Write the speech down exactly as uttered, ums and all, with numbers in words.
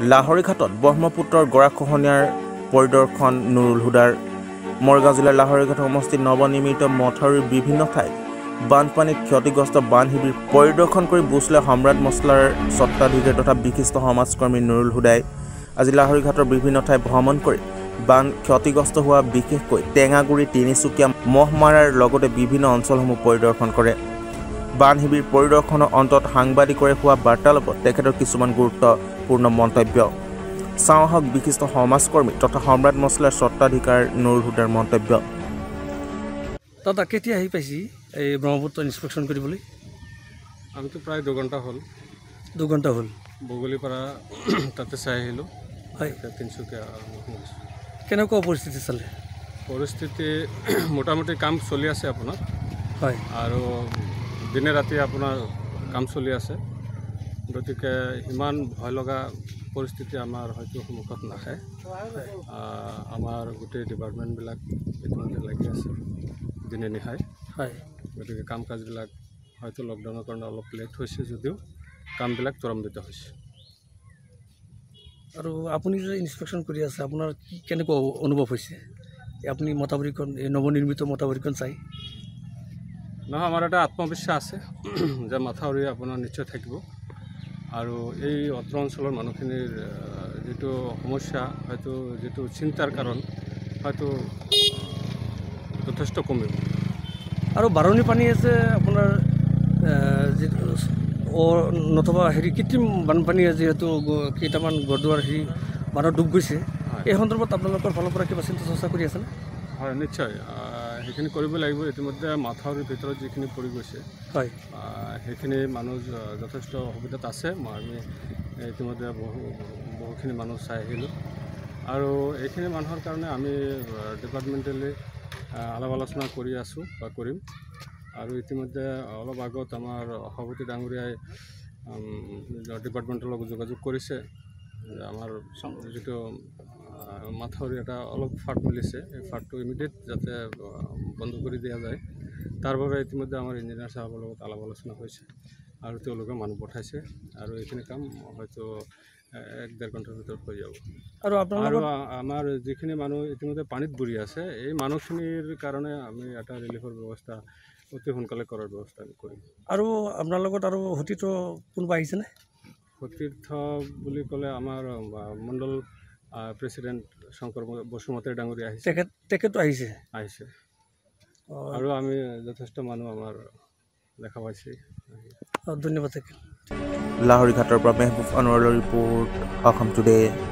লাহৰীঘাটত ব্ৰহ্মপুত্ৰৰ গৰাখহনীয়াৰ পৰিদৰ্শন নুৰুল হুদাৰ। মৰগাঁও জিলাৰ লাহৰীঘাট সমষ্টিত নৱনিৰ্মিত মথাউৰিৰ বিভিন্ন ঠাইত বানপানীত ক্ষতিগ্ৰস্ত বান শিবিৰ পৰিদৰ্শন কৰি বুজলে সম্ৰাট মছলাৰ স্বত্বাধিকাৰী তথা বিশিষ্ট সমাজকৰ্মী নুৰুল হুদাই আজি লাহৰীঘাটৰ বিভিন্ন ঠাই ভ্ৰমণ কৰি বান ক্ষতিগ্ৰস্ত হোৱা বিশেষকৈ টেঙাগুৰি তিনিচুকীয়া মহমাৰাৰ লগতে বিভিন্ন অঞ্চলসমূহ পৰিদৰ্শন কৰে। বান শিবিৰ পৰিদৰ্শনৰ অন্তত সাংবাদিকৰে হোৱা বাৰ্তালাপত তেখেতৰ কিছুমান গুৰুত্বপূৰ্ণ মন্তব্য। চাওঁহক বিশিষ্ট সমাজকৰ্মী তথা সম্ৰাট মছলাৰ স্বত্বাধিকাৰ নুৰুল হুদাৰ মন্তব্য। দাদা কেতিয়া আহি পাইছি এই ব্ৰহ্মপুত্ৰ ইনস্পেকশ্যন কৰিবলৈ? আমিতো প্ৰায় দুঘণ্টা হ'ল দুঘণ্টা হ'ল বগলীৰ পৰা তাতে চাই আহিলোঁ। হয়, তিনিচুকীয়া কেনেকুৱা পৰিস্থিতি চালে? পৰিস্থিতি মোটামুটি কাম চলি আছে আপোনাৰ। হয়, আৰু দিনে ৰাতি আপোনাৰ কাম চলি আছে, গতিকে ইমান ভয় লগা পৰিস্থিতি আমাৰ হয়তো সন্মুখত নাহে। আমাৰ গোটেই ডিপাৰ্টমেণ্টবিলাক ইতিমধ্যে লাগি আছে দিনে নিশাই। হয়, গতিকে কাম কাজবিলাক হয়তো লকডাউনৰ কাৰণে অলপ লেট হৈছে যদিও কামবিলাক ত্বৰান্বিত হৈছে। আৰু আপুনি যে ইনস্পেকশ্যন কৰি আছে আপোনাৰ কি কেনেকুৱা অনুভৱ হৈছে আপুনি মথাউৰিখন এই নৱনিৰ্মিত মথাউৰিখন চাই? নহয়, আমাৰ এটা আত্মবিশ্বাস আছে যে মথাউৰি আপোনাৰ নিশ্চয় থাকিব আৰু এই অত্ৰ অঞ্চলৰ মানুহখিনিৰ যিটো সমস্যা, হয়তো যিটো চিন্তাৰ কাৰণ হয়তো যথেষ্ট কমিব। আৰু বাৰণি পানী আছে আপোনাৰ যিটো নতুবা হেৰি কৃত্ৰিম বানপানীয়ে যিহেতু কেইটামান ঘৰদুৱাৰ হেৰি বানত ডুব গৈছে, এই সন্দৰ্ভত আপোনালোকৰ ফালৰ পৰা কিবা চিন্তা চৰ্চা কৰি আছেনে? হয়, নিশ্চয় সেইখিনি কৰিব লাগিব। ইতিমধ্যে মাথাউৰিৰ ভিতৰত যিখিনি পৰি গৈছে, হয়, সেইখিনি মানুহ যথেষ্ট অসুবিধাত আছে। আমি ইতিমধ্যে বহু বহুখিনি মানুহ চাই আহিলোঁ আৰু এইখিনি মানুহৰ কাৰণে আমি ডিপাৰ্টমেণ্টেলি আলাপ আলোচনা কৰি আছোঁ বা কৰিম। আৰু ইতিমধ্যে অলপ আগত আমাৰ সভাপতি ডাঙৰীয়াই ডিপাৰ্টমেণ্টৰ লগত যোগাযোগ কৰিছে যে আমাৰ যিটো মাথাউৰি এটা অলপ ফাট মিলিছে, এই ফাটটো ইমিডিয়েট যাতে বন্ধ কৰি দিয়া যায়, তাৰ বাবে ইতিমধ্যে আমাৰ ইঞ্জিনিয়াৰ চাহাবৰ লগত আলাপ আলোচনা হৈছে আৰু তেওঁলোকে মানুহ পঠাইছে আৰু এইখিনি কাম হয়তো এক ডেৰ ঘণ্টাৰ ভিতৰত হৈ যাব। আৰু আৰু আমাৰ যিখিনি মানুহ ইতিমধ্যে পানীত বুৰি আছে, এই মানুহখিনিৰ কাৰণে আমি এটা ৰিলিফৰ ব্যৱস্থা অতি সোনকালে কৰাৰ ব্যৱস্থা কৰিম। আৰু আপোনাৰ লগত আৰু সতীৰ্থ কোনোবা আহিছেনে? সতীৰ্থ বুলি ক'লে আমাৰ মণ্ডল প্ৰেচিডেণ্ট শংকৰ বসুমতাৰী ডাঙৰীয়া আহিছে। তেখেত তেখেতো আহিছে আহিছে আৰু আমি যথেষ্ট মানুহ আমাৰ দেখা পাইছে। ধন্যবাদ। লাহৰীঘাটৰ পৰা মেহবুব আনোৱাৰৰ ৰিপৰ্ট, অসম টুডে।